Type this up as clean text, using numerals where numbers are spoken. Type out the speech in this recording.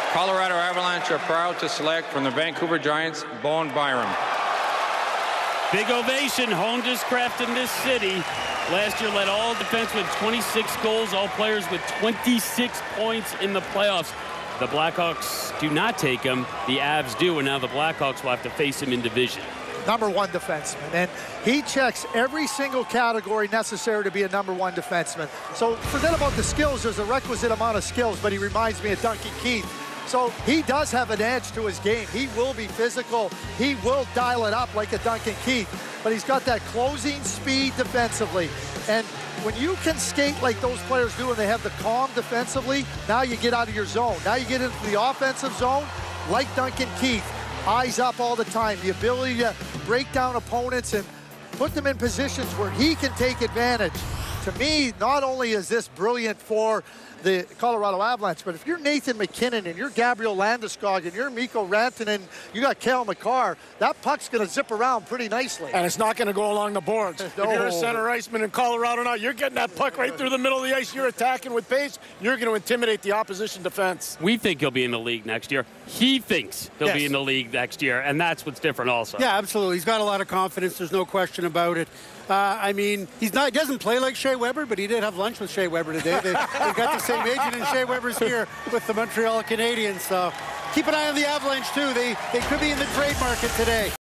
Colorado Avalanche are proud to select from the Vancouver Giants, Bowen Byram. Big ovation, honed his craft in this city. Last year led all defensemen 26 goals, all players with 26 points in the playoffs. The Blackhawks do not take him. The Avs do, and now the Blackhawks will have to face him in division. #1 defenseman, and he checks every single category necessary to be a #1 defenseman. So forget about the skills. There's a requisite amount of skills, but he reminds me of Duncan Keith. So he does have an edge to his game. He will be physical. He will dial it up like a Duncan Keith, but he's got that closing speed defensively. And when you can skate like those players do and they have the calm defensively, now you get out of your zone. Now you get into the offensive zone like Duncan Keith. Eyes up all the time, the ability to break down opponents and put them in positions where he can take advantage. To me, not only is this brilliant for the Colorado Avalanche, but if you're Nathan McKinnon and you're Gabriel Landeskog and you're Mikko Rantanen, you got Cale Makar, that puck's going to zip around pretty nicely. And it's not going to go along the boards. No. If you're a center iceman in Colorado now, you're getting that puck right through the middle of the ice. You're attacking with pace. You're going to intimidate the opposition defense. We think he'll be in the league next year. He thinks he'll be in the league next year, and that's what's different also. Yeah, absolutely. He's got a lot of confidence. There's no question about it. I mean, he doesn't play like Shea Weber, but he did have lunch with Shea Weber today. They got the same agent, and Shea Weber's here with the Montreal Canadiens. So keep an eye on the Avalanche, too. They could be in the trade market today.